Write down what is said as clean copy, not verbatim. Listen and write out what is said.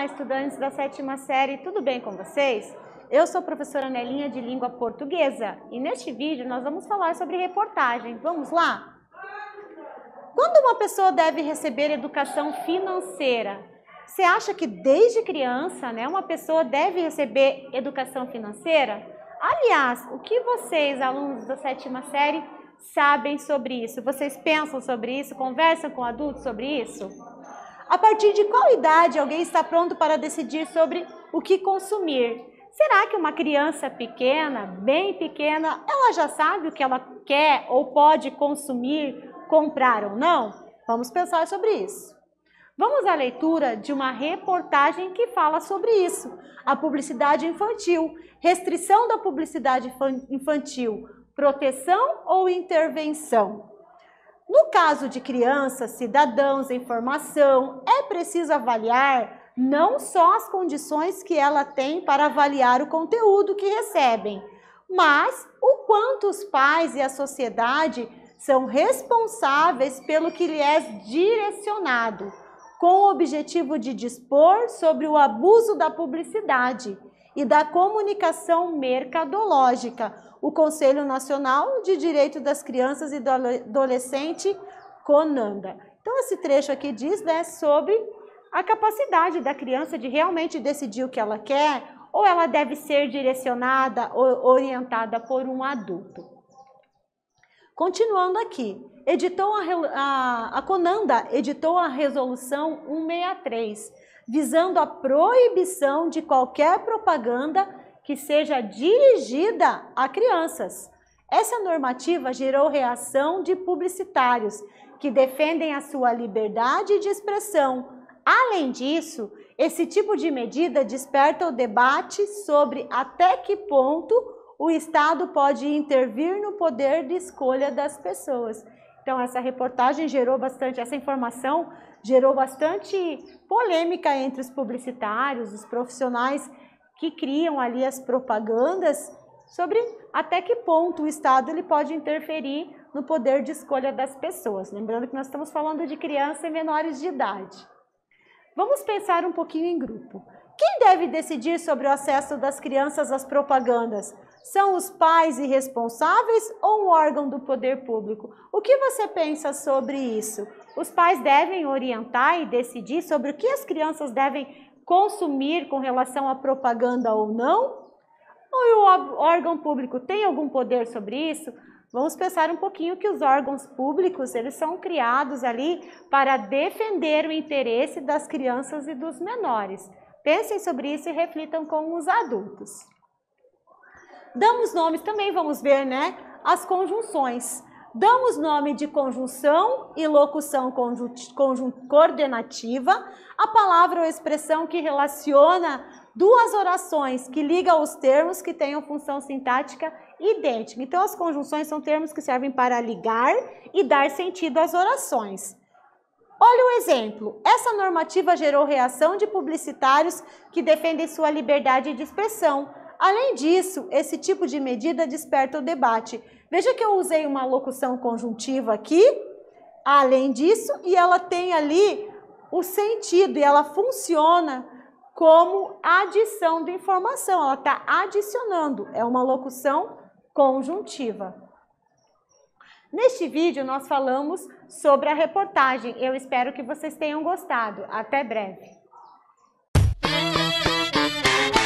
Olá, estudantes da 7ª série, tudo bem com vocês? Eu sou a professora Nelinha de Língua Portuguesa e neste vídeo nós vamos falar sobre reportagem. Vamos lá? Quando uma pessoa deve receber educação financeira? Você acha que desde criança, uma pessoa deve receber educação financeira? Aliás, o que vocês, alunos da 7ª série, sabem sobre isso? Vocês pensam sobre isso? Conversam com adultos sobre isso? A partir de qual idade alguém está pronto para decidir sobre o que consumir? Será que uma criança pequena, bem pequena, ela já sabe o que ela quer ou pode consumir, comprar ou não? Vamos pensar sobre isso. Vamos à leitura de uma reportagem que fala sobre isso. A publicidade infantil. Restrição da publicidade infantil. Proteção ou intervenção? No caso de crianças, cidadãos em formação, é preciso avaliar não só as condições que ela tem para avaliar o conteúdo que recebem, mas o quanto os pais e a sociedade são responsáveis pelo que lhe é direcionado, com o objetivo de dispor sobre o abuso da publicidade e da comunicação mercadológica. O Conselho Nacional de Direito das Crianças e do Adolescente, CONANDA. Então, esse trecho aqui diz sobre a capacidade da criança de realmente decidir o que ela quer ou ela deve ser direcionada ou orientada por um adulto. Continuando aqui, a CONANDA editou a Resolução 163, visando a proibição de qualquer propaganda que seja dirigida a crianças. Essa normativa gerou reação de publicitários que defendem a sua liberdade de expressão. Além disso, esse tipo de medida desperta o debate sobre até que ponto o Estado pode intervir no poder de escolha das pessoas. Então, essa reportagem essa informação gerou bastante polêmica entre os publicitários, os profissionais que criam ali as propagandas sobre até que ponto o Estado ele pode interferir no poder de escolha das pessoas. Lembrando que nós estamos falando de crianças e menores de idade. Vamos pensar um pouquinho em grupo. Quem deve decidir sobre o acesso das crianças às propagandas? São os pais irresponsáveis ou um órgão do poder público? O que você pensa sobre isso? Os pais devem orientar e decidir sobre o que as crianças devem consumir com relação à propaganda ou não? Ou o órgão público tem algum poder sobre isso? Vamos pensar um pouquinho que os órgãos públicos, eles são criados ali para defender o interesse das crianças e dos menores. Pensem sobre isso e reflitam com os adultos. Damos nomes também, vamos ver, as conjunções. Damos nome de conjunção e locução coordenativa, a palavra ou expressão que relaciona duas orações, que liga os termos que tenham função sintática idêntica. Então, as conjunções são termos que servem para ligar e dar sentido às orações. Olha o exemplo. Essa normativa gerou reação de publicitários que defendem sua liberdade de expressão. Além disso, esse tipo de medida desperta o debate. Veja que eu usei uma locução conjuntiva aqui, além disso, e ela tem ali o sentido, e ela funciona como adição de informação, ela está adicionando, é uma locução conjuntiva. Neste vídeo nós falamos sobre a reportagem, eu espero que vocês tenham gostado. Até breve!